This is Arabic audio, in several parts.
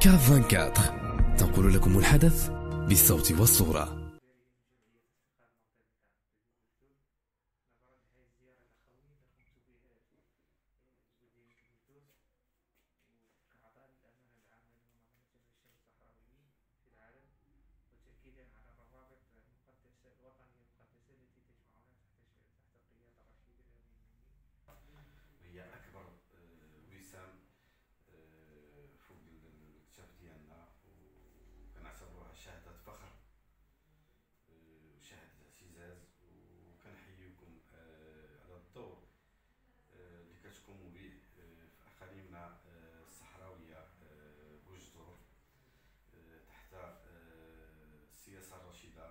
كاف 24 تنقل لكم الحدث بالصوت والصورة. هي أكبر وسام فوق الكتاب ديالنا، وكنعتبروها شهادة فخر وشهادة اعتزاز، وكنحييكم على الدور اللي كتقوموا به في أقاليمنا الصحراوية بوجدور تحت السياسة الرشيدة.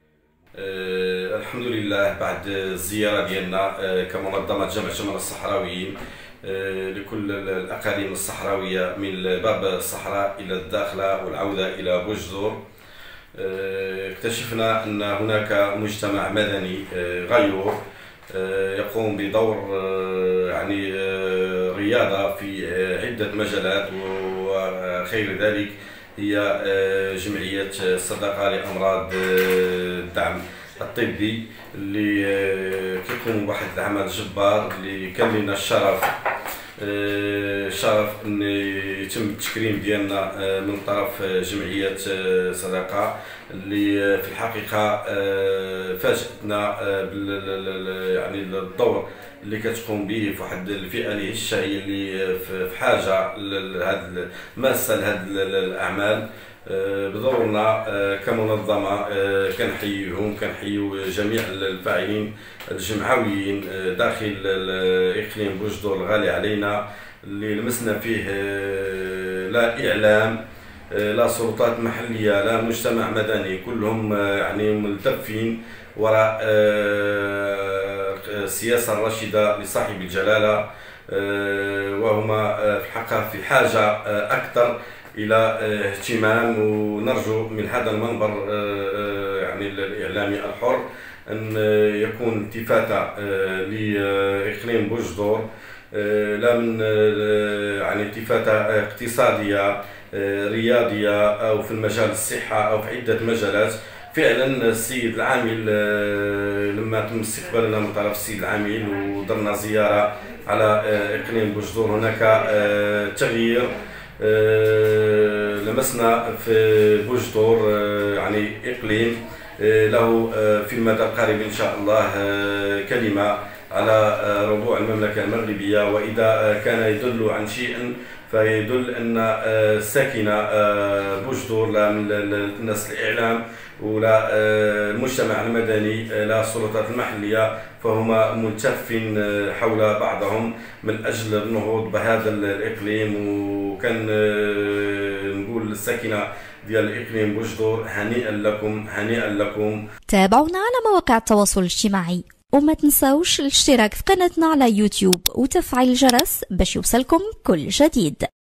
الحمد لله، بعد الزيارة ديالنا كمنظمة جمع شمال الصحراويين لكل الأقاليم الصحراوية من باب الصحراء إلى الداخلة والعودة إلى بوجدور، اكتشفنا أن هناك مجتمع مدني غيور يقوم بدور يعني رياضة في عدة مجالات، وخير ذلك هي جمعية الصدقة لأمراض الدعم الطبي اللي كيقوموا بواحد العمل جبار، اللي كان لنا الشرف ان يتم التكريم ديالنا من طرف جمعية صدقة، اللي في الحقيقة فاجأتنا يعني الدور اللي كتقوم به في واحد الفئة اللي هشة، هي اللي في حاجة لهذا ماسة لهذه الأعمال. بدورنا كمنظمة كنحيو جميع الفاعلين الجمعويين داخل إقليم بوجدور الغالي علينا، اللي لمسنا فيه لا إعلام لا سلطات محلية لا مجتمع مدني، كلهم يعني ملتفين وراء السياسة الرشيدة لصاحب الجلالة، وهما في الحقيقة في حاجة أكثر إلى اهتمام. ونرجو من هذا المنبر يعني الإعلامي الحر أن يكون التفاتة لإقليم بوجدور، لا من يعني التفاتة اقتصادية رياضية أو في المجال الصحة أو في عدة مجالات. فعلا السيد العامل لما تم استقبالنا من طرف السيد العامل ودرنا زيارة على إقليم بوجدور، هناك تغيير لمسنا في بوجدور، يعني إقليم له في المدى القريب إن شاء الله كلمة على ربوع المملكة المغربية، وإذا كان يدل عن شيء فيدل أن الساكنة بوجدور لا من الناس الإعلام ولا المجتمع المدني لا السلطات المحلية، فهما ملتفين حول بعضهم من أجل النهوض بهذا الإقليم. وكان نقول للساكنة ديال الإقليم بوجدور هنيئا لكم هنيئا لكم. تابعونا على مواقع التواصل الاجتماعي، وما تنسوش الاشتراك في قناتنا على يوتيوب وتفعيل الجرس باش يوصلكم كل جديد.